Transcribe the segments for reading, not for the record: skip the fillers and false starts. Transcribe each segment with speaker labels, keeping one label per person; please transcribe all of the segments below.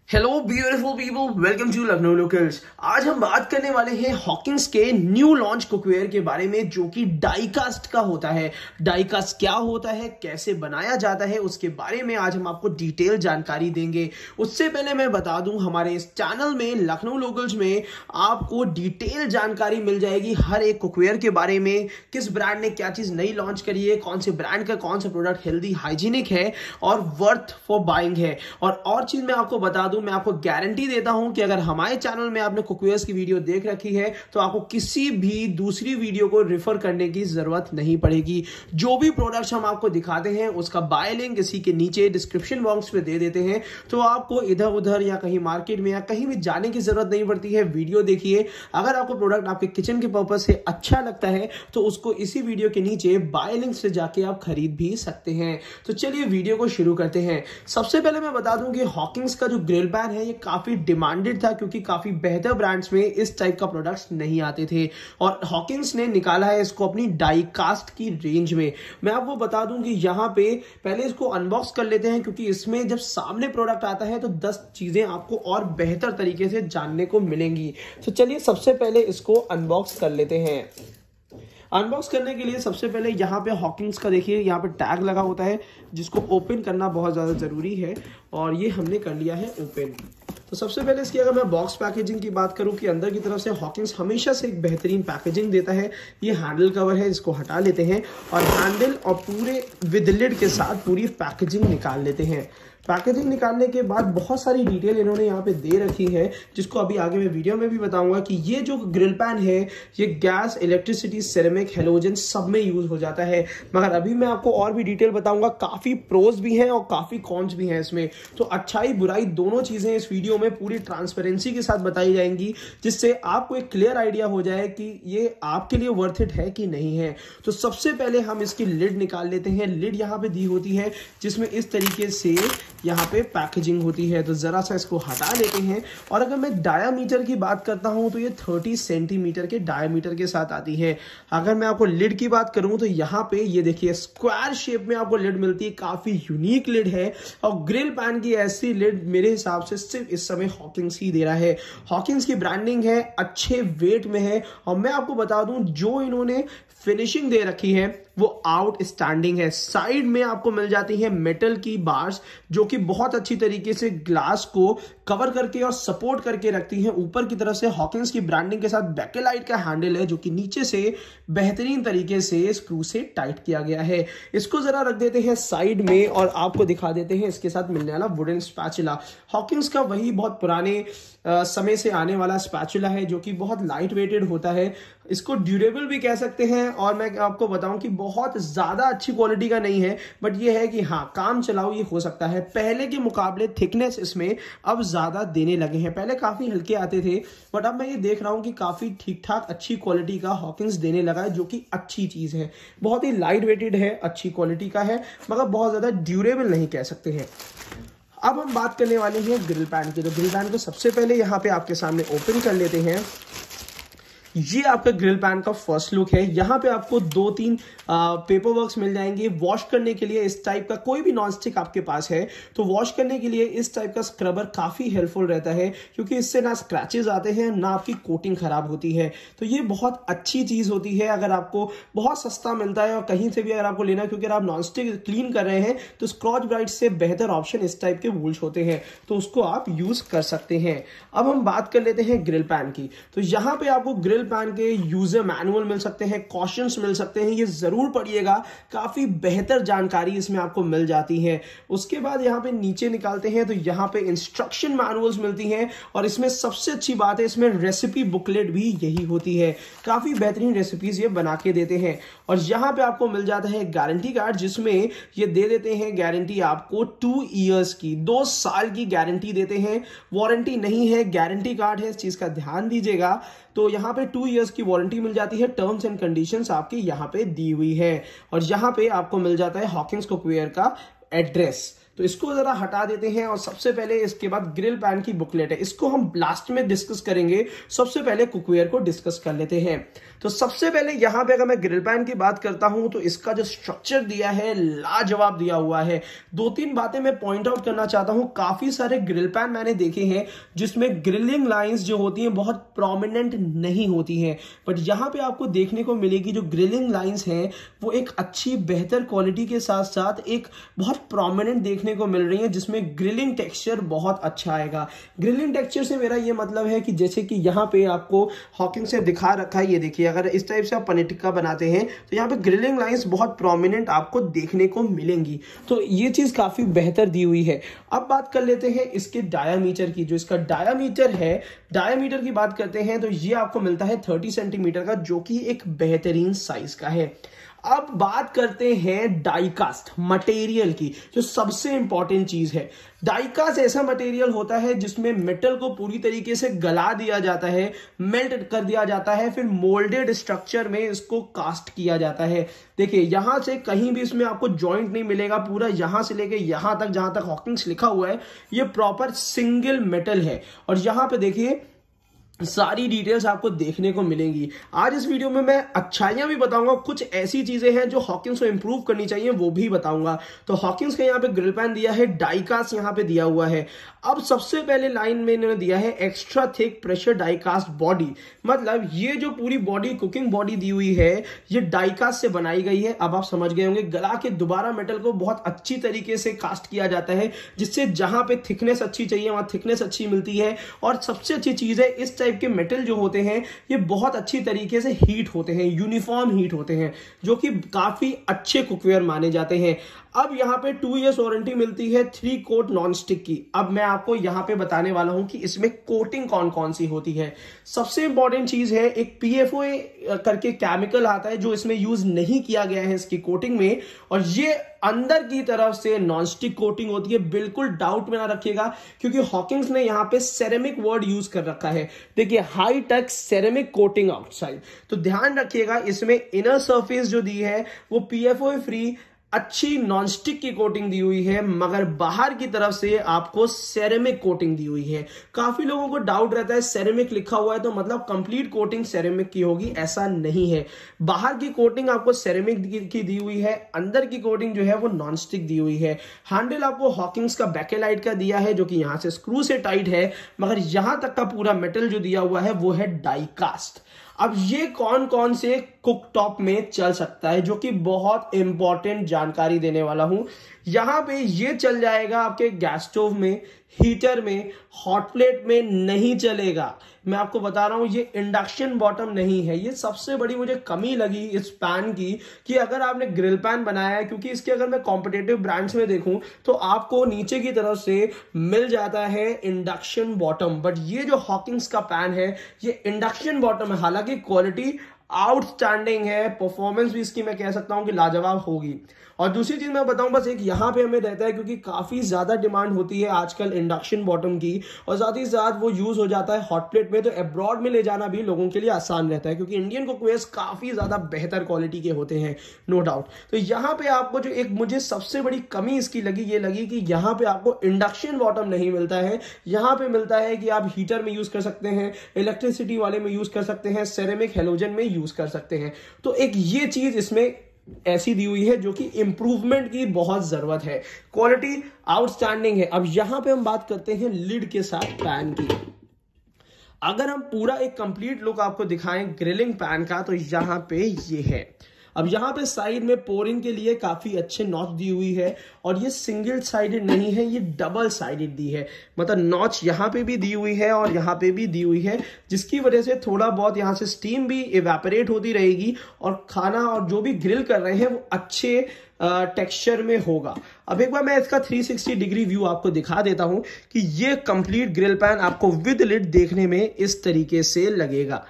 Speaker 1: Hello beautiful people, welcome to Lucknow locals. आज हम बात करने वाले हैं हॉकिंस के न्यू लॉन्च कुकवेयर के बारे में, जो कि डाइकास्ट का होता है। डाइकास्ट क्या होता है, कैसे बनाया जाता है, उसके बारे में आज हम आपको डिटेल जानकारी देंगे। उससे पहले मैं बता दूं, हमारे इस चैनल में लखनऊ लोकल्स में आपको डिटेल जानकारी मिल जाएगी हर एक कुकवेयर के बारे में। किस ब्रांड ने क्या चीज नई लॉन्च करी है, कौन से ब्रांड का कौन सा प्रोडक्ट हेल्दी हाइजीनिक है और वर्थ फॉर बाइंग है। और चीज मैं आपको बता दूं, मैं आपको गारंटी देता हूं कि अगर हमारे चैनल में आपने कुकवेयर्स की वीडियो देख रखी है तो आपको किसी भी दूसरी वीडियो को रेफर करने की जरूरत नहीं पड़ेगी। जो भी प्रोडक्ट्स हम आपको दिखाते हैं उसका बाय लिंक इसी के नीचे डिस्क्रिप्शन बॉक्स में दे देते हैं, तो आपको इधर उधर या कहीं मार्केट में या कहीं भी जाने की जरूरत नहीं पड़ती है। वीडियो देखिए, अगर आपको प्रोडक्ट आपके किचन के पर्पज से अच्छा लगता है तो उसको इसी वीडियो के नीचे बाय लिंक से जाके आप खरीद भी सकते हैं। तो चलिए वीडियो को शुरू करते हैं। सबसे पहले मैं बता दूं कि हॉकिंस का जो ग्रिल पैन है ये काफी डिमांडेड था, क्योंकि काफी बेहतर ब्रांड्स में इस टाइप का प्रोडक्ट्स नहीं आते थे और हॉकिंस ने निकाला है इसको अपनी डाई कास्ट की रेंज में। मैं आपको बता दूं कि यहां पे पहले इसको अनबॉक्स कर लेते हैं, क्योंकि इसमें जब सामने प्रोडक्ट आता है तो 10 चीजें आपको और बेहतर तरीके से जानने को मिलेंगी। तो चलिए सबसे पहले इसको अनबॉक्स कर लेते हैं। अनबॉक्स करने के लिए सबसे पहले यहाँ पे हॉकिंस का देखिए, यहाँ पे टैग लगा होता है जिसको ओपन करना बहुत ज़्यादा ज़रूरी है, और ये हमने कर लिया है ओपन। तो सबसे पहले इसकी अगर मैं बॉक्स पैकेजिंग की बात करूं कि अंदर की तरफ से हॉकिंस हमेशा से एक बेहतरीन पैकेजिंग देता है। ये हैंडल कवर है, इसको हटा लेते हैं और हैंडल और पूरे विद लिड के साथ पूरी पैकेजिंग निकाल लेते हैं। पैकेजिंग निकालने के बाद बहुत सारी डिटेल इन्होंने यहाँ पे दे रखी है, जिसको अभी आगे मैं वीडियो में भी बताऊंगा कि ये जो ग्रिल पैन है ये गैस, इलेक्ट्रिसिटी, सिरेमिक, हेलोजन सब में यूज हो जाता है। मगर अभी मैं आपको और भी डिटेल बताऊंगा। काफी प्रोज भी हैं और काफी कॉन्स भी हैं इसमें, तो अच्छाई बुराई दोनों चीजें इस वीडियो में पूरी ट्रांसपेरेंसी के साथ बताई जाएंगी, जिससे आपको एक क्लियर आइडिया हो जाए कि ये आपके लिए वर्थ इट है कि नहीं है। तो सबसे पहले हम इसकी लिड निकाल लेते हैं। लिड यहाँ पे दी होती है जिसमें इस तरीके से यहाँ पे पैकेजिंग होती है, तो जरा सा इसको हटा लेते हैं। और अगर मैं डायामीटर की बात करता हूं तो ये 30 सेंटीमीटर के डायामीटर के साथ आती है। अगर मैं आपको लिड की बात करूं तो यहाँ पे ये देखिए स्क्वायर शेप में आपको लिड मिलती है। काफी यूनिक लिड है और ग्रिल पैन की ऐसी लिड मेरे हिसाब से सिर्फ इस समय हॉकिंस ही दे रहा है। हॉकिंस की ब्रांडिंग है, अच्छे वेट में है, और मैं आपको बता दूं जो इन्होंने फिनिशिंग दे रखी है वो आउटस्टैंडिंग है। साइड में आपको मिल जाती है मेटल की बार्स, जो कि बहुत अच्छी तरीके से ग्लास को कवर करके और सपोर्ट करके रखती हैं। ऊपर की तरफ से हॉकिंस की ब्रांडिंग के साथ बैकेलाइट का हैंडल है, जो कि नीचे से बेहतरीन तरीके से स्क्रू से टाइट किया गया है। इसको जरा रख देते हैं साइड में और आपको दिखा देते हैं इसके साथ मिलने वाला वुडन स्पैचुला। हॉकिंस का वही बहुत पुराने समय से आने वाला स्पैचुला है, जो कि बहुत लाइट वेटेड होता है। इसको ड्यूरेबल भी कह सकते हैं, और मैं आपको बताऊं कि बहुत ज्यादा अच्छी क्वालिटी का नहीं है, बट ये है कि हाँ काम चलाओ ये हो सकता है। पहले के मुकाबले थिकनेस इसमें अब ज्यादा देने लगे हैं। पहले काफी हल्के आते थे, बट अब मैं ये देख रहा हूं कि काफी ठीक ठाक अच्छी क्वालिटी का हॉकिंस देने लगा है, जो कि अच्छी चीज है। बहुत ही लाइट वेटेड है, अच्छी क्वालिटी का है, मगर बहुत ज्यादा ड्यूरेबल नहीं कह सकते हैं। अब हम बात करने वाले हैं ग्रिल पैन की। तो ग्रिल पैन को सबसे पहले यहाँ पे आपके सामने ओपन कर लेते हैं। ये आपका ग्रिल पैन का फर्स्ट लुक है। यहाँ पे आपको 2-3 पेपर वर्क्स मिल जाएंगे वॉश करने के लिए। इस टाइप का कोई भी नॉनस्टिक आपके पास है तो वॉश करने के लिए इस टाइप का स्क्रबर काफी हेल्पफुल रहता है, क्योंकि इससे ना स्क्रैचेस आते हैं ना आपकी कोटिंग खराब होती है। तो ये बहुत अच्छी चीज होती है। अगर आपको बहुत सस्ता मिलता है और कहीं से भी अगर आपको लेना, क्योंकि अगर आप नॉनस्टिक क्लीन कर रहे हैं तो स्क्रॉच ब्राइट से बेहतर ऑप्शन इस टाइप के वूल्स होते हैं, तो उसको आप यूज कर सकते हैं। अब हम बात कर लेते हैं ग्रिल पैन की। तो यहाँ पे आपको ग्रिल पैन के यूजर मैनुअल मिल सकते हैं, कॉशंस मिल सकते हैं, ये जरूर पढ़िएगा। काफी बेहतर जानकारी इसमें आपको मिल जाती है। उसके बाद यहाँ पे नीचे निकालते हैं तो यहाँ पे इंस्ट्रक्शन मैनुअल्स मिलती हैं, और इसमें सबसे अच्छी बात है इसमें रेसिपी बुकलेट भी यही होती है। काफी बेहतरीन रेसिपीज ये बना के देते हैं। और यहाँ पे आपको मिल जाता है गारंटी कार्ड, जिसमें ये दे देते हैं गारंटी आपको 2 ईयर्स की, 2 साल की गारंटी देते हैं। वारंटी नहीं है, गारंटी कार्ड है, इस चीज का ध्यान दीजिएगा। तो यहाँ पे 2 ईयर्स की वारंटी मिल जाती है। टर्म्स एंड कंडीशंस आपके यहाँ पे दी हुई है, और यहाँ पे आपको मिल जाता है हॉकिंस कुकवेयर का एड्रेस। तो इसको जरा हटा देते हैं और सबसे पहले इसके बाद ग्रिल पैन की बुकलेट है, इसको हम लास्ट में डिस्कस करेंगे। सबसे पहले कुकवेयर को डिस्कस कर लेते हैं। तो सबसे पहले यहां पे अगर मैं ग्रिल पैन की बात करता हूं तो इसका जो स्ट्रक्चर दिया है लाजवाब दिया हुआ है। 2-3 बातें मैं पॉइंट आउट करना चाहता हूं। काफी सारे ग्रिल पैन मैंने देखे हैं जिसमें ग्रिलिंग लाइंस जो होती हैं बहुत प्रोमिनेंट नहीं होती हैं, बट यहां पे आपको देखने को मिलेगी जो ग्रिलिंग लाइंस हैं वो एक अच्छी बेहतर क्वालिटी के साथ साथ एक बहुत प्रोमिनेंट देखने को मिल रही है, जिसमें ग्रिलिंग टेक्सचर बहुत अच्छा आएगा। ग्रिलिंग टेक्सचर से मेरा ये मतलब है कि जैसे कि यहां पे आपको हॉकिंग से दिखा रखा है, ये देखिए अगर इस टाइप से आप पनीर टिक्का बनाते हैं तो यहाँ पे ग्रिलिंग लाइंस बहुत प्रोमिनेंट आपको देखने को मिलेंगी, तो ये चीज काफी बेहतर दी हुई है। अब बात कर लेते हैं इसके डायामीटर की। जो इसका डायामीटर है, डायामीटर की बात करते हैं तो ये आपको मिलता है 30 सेंटीमीटर का, जो कि एक बेहतरीन साइज का है। अब बात करते हैं डाइकास्ट मटेरियल की, जो सबसे इंपॉर्टेंट चीज है। डाइकास्ट ऐसा मटेरियल होता है जिसमें मेटल को पूरी तरीके से गला दिया जाता है, मेल्ट कर दिया जाता है, फिर मोल्डेड स्ट्रक्चर में इसको कास्ट किया जाता है। देखिए यहां से कहीं भी इसमें आपको जॉइंट नहीं मिलेगा, पूरा यहां से लेके यहां तक जहां तक हॉकिंग्स लिखा हुआ है ये प्रॉपर सिंगल मेटल है। और यहां पे देखिए सारी डिटेल्स आपको देखने को मिलेंगी। आज इस वीडियो में मैं अच्छाइयां भी बताऊंगा, कुछ ऐसी चीजें हैं जो हॉकिंस को इंप्रूव करनी चाहिए वो भी बताऊंगा। तो हॉकिंस का यहाँ पे ग्रिल पैन दिया है, डाइकास्ट यहाँ पे दिया हुआ है। अब सबसे पहले लाइन में इन्होंने दिया है extra thick pressure diecast body, मतलब ये जो पूरी बॉडी कुकिंग बॉडी दी हुई है ये डाइकास्ट से बनाई गई है। अब आप समझ गए होंगे, गला के दोबारा मेटल को बहुत अच्छी तरीके से कास्ट किया जाता है, जिससे जहां पे थिकनेस अच्छी चाहिए वहां थिकनेस अच्छी मिलती है। और सबसे अच्छी चीज है इस टाइप के मेटल जो होते हैं ये बहुत अच्छी तरीके से हीट होते हैं, यूनिफॉर्म हीट होते हैं, जो कि काफी अच्छे कुकवेयर माने जाते हैं। अब यहाँ पे 2 इयर्स वारंटी मिलती है 3 कोट नॉन स्टिक की। अब मैं आपको यहाँ पे बताने वाला हूं कि इसमें कोटिंग कौन कौन सी होती है। सबसे इंपॉर्टेंट चीज है एक PFOA करके केमिकल आता है जो इसमें यूज नहीं किया गया है इसकी कोटिंग में, और ये अंदर की तरफ से नॉनस्टिक कोटिंग होती है। बिल्कुल डाउट में ना रखिएगा, क्योंकि हॉकिंग्स ने यहाँ पे सेरेमिक वर्ड यूज कर रखा है। देखिए high tech ceramic coating outside, तो ध्यान रखिएगा इसमें इनर सरफेस जो दी है वो PFOA फ्री अच्छी नॉनस्टिक की कोटिंग दी हुई है, मगर बाहर की तरफ से आपको सेरेमिक कोटिंग दी हुई है। काफी लोगों को डाउट रहता है सेरेमिक लिखा हुआ है तो मतलब कंप्लीट कोटिंग सेरेमिक की होगी, ऐसा नहीं है। बाहर की कोटिंग आपको सेरेमिक की दी हुई है, अंदर की कोटिंग जो है वो नॉनस्टिक दी हुई है। हैंडल आपको हॉकिंग्स का बैकेलाइट का दिया है जो कि यहां से स्क्रू से टाइट है, मगर यहां तक का पूरा मेटल जो दिया हुआ है वो है डाइकास्ट। अब ये कौन कौन से कुकटॉप में चल सकता है, जो कि बहुत इंपॉर्टेंट जानकारी देने वाला हूं। यहां पे ये चल जाएगा आपके गैस स्टोव में, हीटर में, हॉट प्लेट में नहीं चलेगा। मैं आपको बता रहा हूं ये इंडक्शन बॉटम नहीं है। ये सबसे बड़ी मुझे कमी लगी इस पैन की, कि अगर आपने ग्रिल पैन बनाया है, क्योंकि इसके अगर मैं कॉम्पिटिटिव ब्रांड्स में देखूं तो आपको नीचे की तरफ से मिल जाता है इंडक्शन बॉटम, बट ये जो हॉकिंग्स का पैन है ये इंडक्शन बॉटम है। हालांकि क्वालिटी आउटस्टैंडिंग है, परफॉर्मेंस भी इसकी मैं कह सकता हूं कि लाजवाब होगी। और दूसरी चीज मैं बताऊं बस एक यहां पे हमें रहता है, क्योंकि काफी ज्यादा डिमांड होती है आजकल इंडक्शन बॉटम की, और साथ ही साथ वो यूज हो जाता है हॉट प्लेट में, तो अब्रॉड में ले जाना भी लोगों के लिए आसान रहता है, क्योंकि इंडियन कुकवेयर्स काफी ज्यादा बेहतर क्वालिटी के होते हैं, नो डाउट। तो यहाँ पे आपको जो एक मुझे सबसे बड़ी कमी इसकी लगी, ये लगी कि यहाँ पे आपको इंडक्शन बॉटम नहीं मिलता है। यहाँ पे मिलता है कि आप हीटर में यूज कर सकते हैं, इलेक्ट्रिसिटी वाले में यूज कर सकते हैं, सेरेमिक हेलोजन में यूज कर सकते हैं। तो एक ये चीज इसमें ऐसी दी हुई है जो कि इंप्रूवमेंट की बहुत जरूरत है। क्वालिटी आउटस्टैंडिंग है। अब यहां पे हम बात करते हैं लिड के साथ पैन की। अगर हम पूरा एक कंप्लीट लुक आपको दिखाएं ग्रिलिंग पैन का, तो यहां पे ये है। अब यहाँ पे साइड में पोरिंग के लिए काफी अच्छे नॉच दी हुई है, और ये सिंगल साइडेड नहीं है, ये डबल साइडेड दी है। मतलब नॉच यहाँ पे भी दी हुई है और यहाँ पे भी दी हुई है, जिसकी वजह से थोड़ा बहुत यहाँ से स्टीम भी इवेपोरेट होती रहेगी, और खाना और जो भी ग्रिल कर रहे हैं वो अच्छे टेक्सचर में होगा। अब एक बार मैं इसका 360 डिग्री व्यू आपको दिखा देता हूं कि ये कंप्लीट ग्रिल पैन आपको विद लिड देखने में इस तरीके से लगेगा।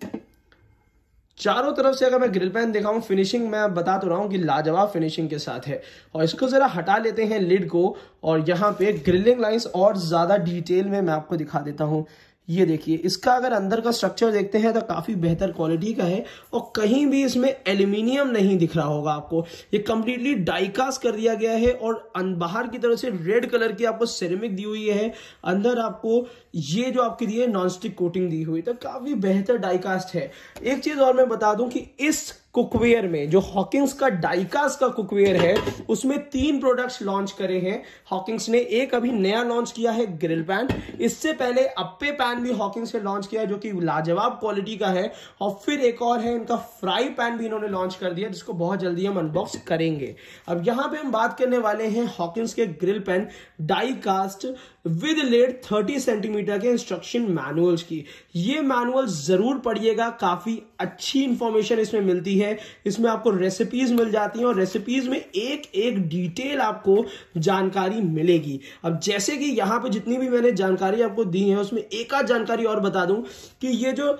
Speaker 1: चारों तरफ से अगर मैं ग्रिल पैन दिखाऊं, फिनिशिंग मैं बता तो रहा हूं कि लाजवाब फिनिशिंग के साथ है। और इसको जरा हटा लेते हैं लिड को, और यहाँ पे ग्रिलिंग लाइंस और ज्यादा डिटेल में मैं आपको दिखा देता हूं। ये देखिए, इसका अगर अंदर का स्ट्रक्चर देखते हैं तो काफी बेहतर क्वालिटी का है और कहीं भी इसमें एल्यूमिनियम नहीं दिख रहा होगा आपको। ये कंप्लीटली डाइकास्ट कर दिया गया है और बाहर की तरफ से रेड कलर की आपको सिरेमिक दी हुई है, अंदर आपको ये जो आपकी दी है नॉनस्टिक कोटिंग दी हुई, तो काफी बेहतर डाइकास्ट है। एक चीज और मैं बता दूं कि इस कुकवेयर में जो हॉकिंस का डाइकास्ट का कुकवेयर है उसमें 3 प्रोडक्ट्स लॉन्च करे हैं हॉकिंस ने। एक अभी नया लॉन्च किया है ग्रिल पैन, इससे पहले अप्पे पैन भी हॉकिंस ने लॉन्च किया जो कि लाजवाब क्वालिटी का है, और फिर एक और है इनका फ्राई पैन भी इन्होंने लॉन्च कर दिया जिसको बहुत जल्दी हम अनबॉक्स करेंगे। अब यहां पे हम बात करने वाले हैं हॉकिंस के grill pan diecast with lid 30 centimetre के इंस्ट्रक्शन मैनुअल्स की। ये मैनुअल जरूर पढ़िएगा, काफी अच्छी इंफॉर्मेशन इसमें मिलती है। इसमें आपको रेसिपीज मिल जाती हैं और रेसिपीज में एक एक डिटेल आपको जानकारी मिलेगी। अब जैसे कि यहां पे जितनी भी मैंने जानकारी आपको दी है उसमें एक आध जानकारी और बता दूं कि ये जो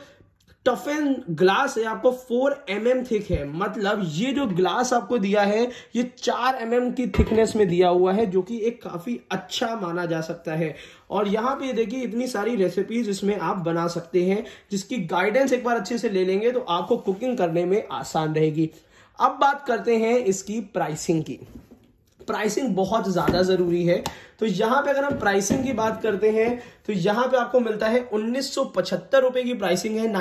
Speaker 1: टफन ग्लास है आपको 4 mm थिक है, मतलब ये जो ग्लास आपको दिया है ये 4 mm की थिकनेस में दिया हुआ है जो कि एक काफी अच्छा माना जा सकता है। और यहाँ पे देखिए इतनी सारी रेसिपीज इसमें आप बना सकते हैं जिसकी गाइडेंस एक बार अच्छे से ले लेंगे तो आपको कुकिंग करने में आसान रहेगी। अब बात करते हैं इसकी प्राइसिंग की। प्राइसिंग बहुत ज्यादा जरूरी है, तो यहां पे अगर हम प्राइसिंग की बात करते हैं तो यहां पे आपको मिलता है 1975 रुपए की प्राइसिंग है,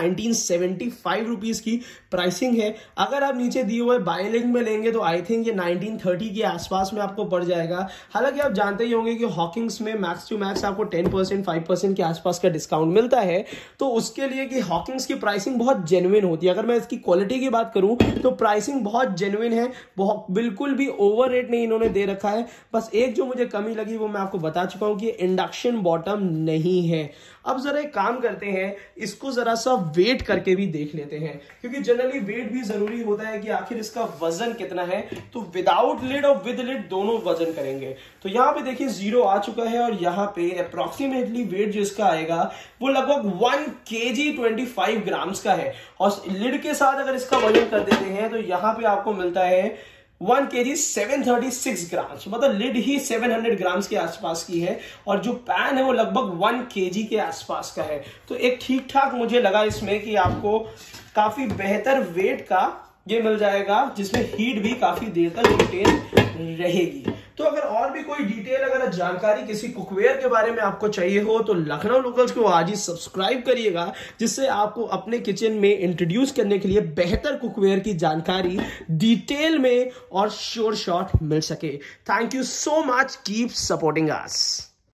Speaker 1: 1975 रुपीज की प्राइसिंग है। अगर आप नीचे दिए हुए बाय लिंक में लेंगे तो आई थिंक ये 1930 के आसपास में आपको पड़ जाएगा। हालांकि आप जानते ही होंगे कि हॉकिंस में मैक्स टू मैक्स आपको 10% 5% के आसपास का डिस्काउंट मिलता है, तो उसके लिए कि हॉकिंस की प्राइसिंग बहुत जेन्युइन होती है। अगर मैं इसकी क्वालिटी की बात करूं तो प्राइसिंग बहुत जेन्युइन है, बहुत बिल्कुल भी ओवर रेट नहीं इन्होंने दे रखा है। बस एक जो मुझे कमी लगी वो मैं आपको बता चुका हूं कि इंडक्शन बॉटम नहीं है। अब जरा एक काम करते हैं, इसको जरा सा वेट करके भी देख लेते हैं क्योंकि जनरली वेट भी जरूरी होता है कि आखिर इसका वजन कितना है। तो विदाउट लिड और विद लिड दोनों वजन करेंगे। तो यहां पे देखिए 0 आ चुका है और यहां पे अप्रोक्सीमेटली वेट जो इसका आएगा वो लगभग 1 kg 25 ग्राम्स का है। और लिड के साथ अगर इसका वजन कर देते हैं तो यहां पे आपको मिलता है 1 kg 736 ग्राम्स, मतलब लिड ही 700 ग्राम्स के आसपास की है और जो पैन है वो लगभग 1 kg के आसपास का है। तो एक ठीक ठाक मुझे लगा इसमें कि आपको काफी बेहतर वेट का ये मिल जाएगा जिसमें हीट भी काफी देर तक रिटेन रहेगी। तो अगर और भी कोई डिटेल अगर जानकारी किसी कुकवेयर के बारे में आपको चाहिए हो तो लखनऊ लोकल्स को आज ही सब्सक्राइब करिएगा, जिससे आपको अपने किचन में इंट्रोड्यूस करने के लिए बेहतर कुकवेयर की जानकारी डिटेल में और श्योर शॉट मिल सके। Thank you so much, keep supporting us.